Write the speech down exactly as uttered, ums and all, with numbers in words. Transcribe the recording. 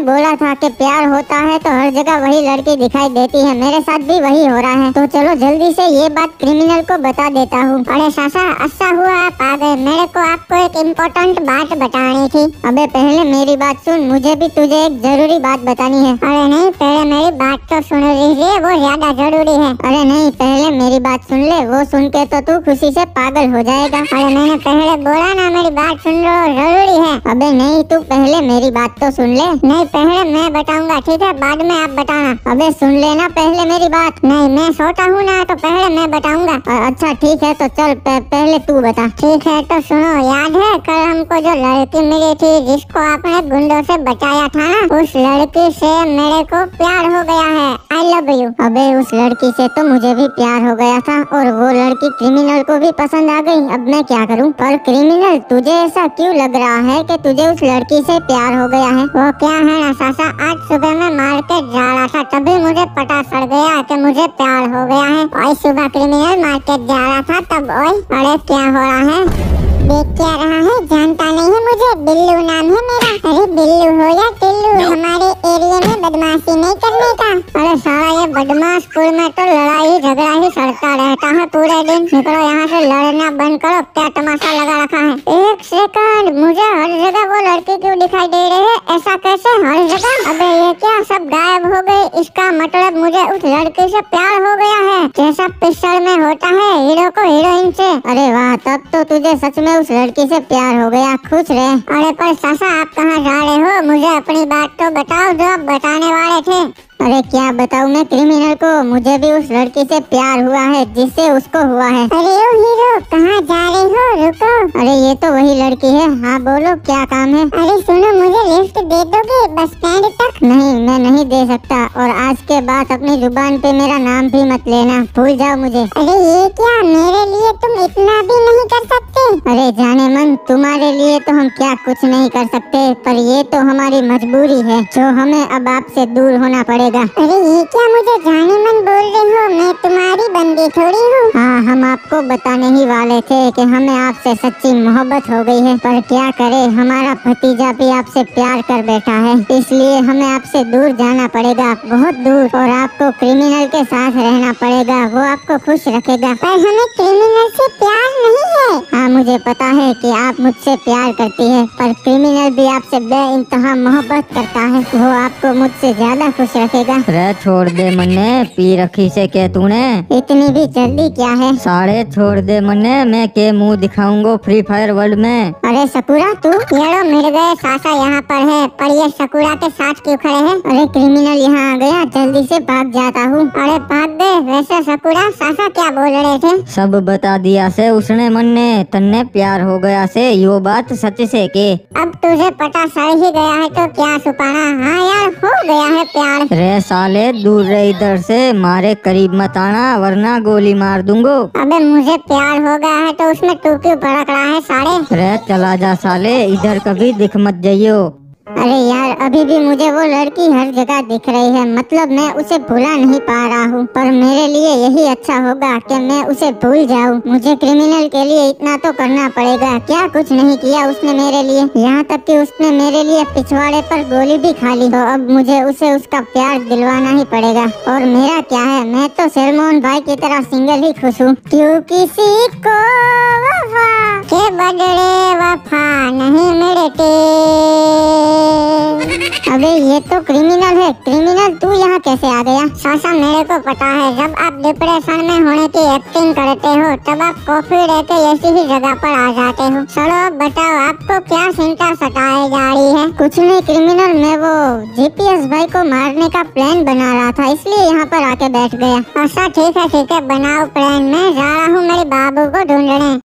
बोला था कि प्यार होता है तो हर जगह वही लड़की दिखाई देती है, मेरे साथ भी वही हो रहा है। तो चलो जल्दी से ये बात क्रिमिनल को बता देता हूँ। अरे सासा, अच्छा हुआ आप आ गए, मेरे को आपको एक इम्पोर्टेंट बात बतानी थी। अबे पहले मेरी बात सुन, मुझे भी तुझे एक जरूरी बात बतानी है। अरे नहीं, पहले मेरी बात तो सुन लीजिए, वो ज्यादा जरूरी है। अरे नहीं, पहले मेरी बात सुन ले, वो सुन के तो तू खुशी से पागल हो जाएगा। अरे मैंने पहले बोला ना मेरी बात सुन लो, जरूरी है। अबे नहीं, तू पहले मेरी बात तो सुन ले। नहीं, पहले मैं बताऊंगा, ठीक है, बाद में आप बताना। अबे सुन लेना पहले मेरी बात। नहीं, मैं सोता हूँ ना, तो पहले मैं बताऊंगा। अच्छा ठीक है, तो चल पहले तू बता। ठीक है तो सुनो, याद है कल हमको जो लड़की मिली थी जिसको आपने गुंडों से बचाया था ना, उस लड़की से मेरे को प्यार हो गया है। I love you. अबे उस लड़की से तो मुझे भी प्यार हो गया था, और वो लड़की क्रिमिनल को भी पसंद आ गई। अब मैं क्या करूं? पर क्रिमिनल, तुझे ऐसा क्यों लग रहा है कि तुझे उस लड़की से प्यार हो गया है? वो क्या है ना सासा, आज सुबह मैं मार्केट जा रहा था, तभी मुझे पता चल गया कि मुझे प्यार हो गया है। और सुबह क्रिमिनल मार्केट जा रहा था तब। ओए अरे क्या हो रहा है? देख क्या रहा है? जानता नहीं है मुझे, बिल्लू नाम है मेरा। अरे बिल्लू हो या टिल्लू, हमारे एरिया में बदमाशी नहीं करने का। अरे सारा ये बदमाश स्कूल में तो लड़ाई झगड़ा ही सड़ता रहता है पूरे दिन। निकलो यहाँ से, लड़ना बंद करो, क्या तमाशा लगा रखा है। एक सेकंड, मुझे हर जगह वो लड़की क्यों दिखाई दे रही है? ऐसा कैसे हर जगह? अबे ये क्या, सब गायब हो गए? इसका मतलब मुझे उस लड़की से प्यार हो गया है, जैसा पिक्चर में होता है हीरो को हीरोइन से। अरे वाह, तब तो तुझे सच में उस लड़की से प्यार हो गया, खुश रहे। अरे पर सासा, आप कहाँ जा रहे हो? मुझे अपनी बात तो बताओ जो आप बताने वाले थे। अरे क्या बताऊँ मैं क्रिमिनल को, मुझे भी उस लड़की से प्यार हुआ है जिससे उसको हुआ है। अरे ओ हीरो, कहाँ जा रहे हो? रुको। अरे ये तो वही लड़की है। हाँ बोलो, क्या काम है? अरे सुनो, मुझे लिफ्ट दे दोगे बस स्टैंड तक? नहीं, मैं नहीं दे सकता, और आज के बाद अपनी जुबान पे मेरा नाम भी मत लेना, भूल जाओ मुझे। अरे ये क्या, मेरे लिए तुम इतना भी नहीं कर सकते? अरे जाने मन, तुम्हारे लिए तो हम क्या कुछ नहीं कर सकते, पर ये तो हमारी मजबूरी है जो हमें अब आपसे दूर होना पड़ेगा। अरे ये क्या, मुझे जाने मन बोल रहे हो? मैं तुम्हारी बंदी थोड़ी हूँ। हाँ, हम आपको बताने ही वाले थे कि हमें आपसे सच्ची मोहब्बत हो गई है, पर क्या करे, हमारा भतीजा भी आपसे प्यार कर बैठा है, इसलिए हमें आपसे दूर जाना पड़ेगा, बहुत दूर, और आपको क्रिमिनल के साथ रहना पड़ेगा, वो आपको खुश रखेगा। पर हमें क्रिमिनल से प्यार नहीं है। हाँ मुझे पता है कि आप मुझसे प्यार करती है, पर क्रिमिनल भी आपसे बेइंतहा मोहब्बत करता है, वो आपको मुझसे ज्यादा खुश रखेगा। रे छोड़ दे मन्ने, पी रखी से के तूने? इतनी भी जल्दी क्या है? साढ़े छोड़ दे मन्ने, मैं के मुंह दिखाऊंगा फ्री फायर वर्ल्ड में। अरे सकुरा, तू ये लो मिल गए, सासा यहाँ पर है, पर ये सकुरा के साथ क्यों खड़े हैं? अरे क्रिमिनल यहाँ आ गया, जल्दी से भाग जाता हूँ। अरे भाग गए? वैसे सकुरा, सासा क्या बोल रहे थे? सब बता दिया से उसने मन्ने, तन्ने प्यार हो गया से, यो बात सच से के? अब तुझे पता चल ही गया है तो क्या छुपाना। हाँ यार, हो गया है प्यार। रे साले, दूर रहे इधर से, मारे करीब मत आना वरना गोली मार दूंगो। अबे मुझे प्यार हो गया है तो उसमें तू क्यों भड़क रहा है साले? रे चला जा साले, इधर कभी दिख मत जाइयो। अरे यार, अभी भी मुझे वो लड़की हर जगह दिख रही है, मतलब मैं उसे भुला नहीं पा रहा हूँ, पर मेरे लिए यही अच्छा होगा कि मैं उसे भूल जाऊँ। मुझे क्रिमिनल के लिए इतना तो करना पड़ेगा, क्या कुछ नहीं किया उसने मेरे लिए, यहाँ तक कि उसने मेरे लिए पिछवाड़े पर गोली भी खा ली, तो अब मुझे उसे उसका प्यार दिलवाना ही पड़ेगा। और मेरा क्या है, मैं तो सलमान भाई की तरह सिंगल ही खुश हूँ। क्यों किसी को वफा के बदले वफा नहीं मिलती। अबे ये तो क्रिमिनल है। क्रिमिनल, तू यहाँ कैसे आ गया? सासा मेरे को पता है, जब आप डिप्रेशन में होने की एक्टिंग करते हो तब आप कॉफी लेके ऐसी ही जगह पर आ जाते हो। चलो बताओ, आपको क्या चिंता सताए जा रही है? कुछ नहीं क्रिमिनल, मैं वो जीपीएस भाई को मारने का प्लान बना रहा था, इसलिए यहाँ पर आके बैठ गया। अच्छा ठीक है ठीक है, बनाओ प्लान, मैं जा रहा हूँ मेरे बाबू को ढूंढने।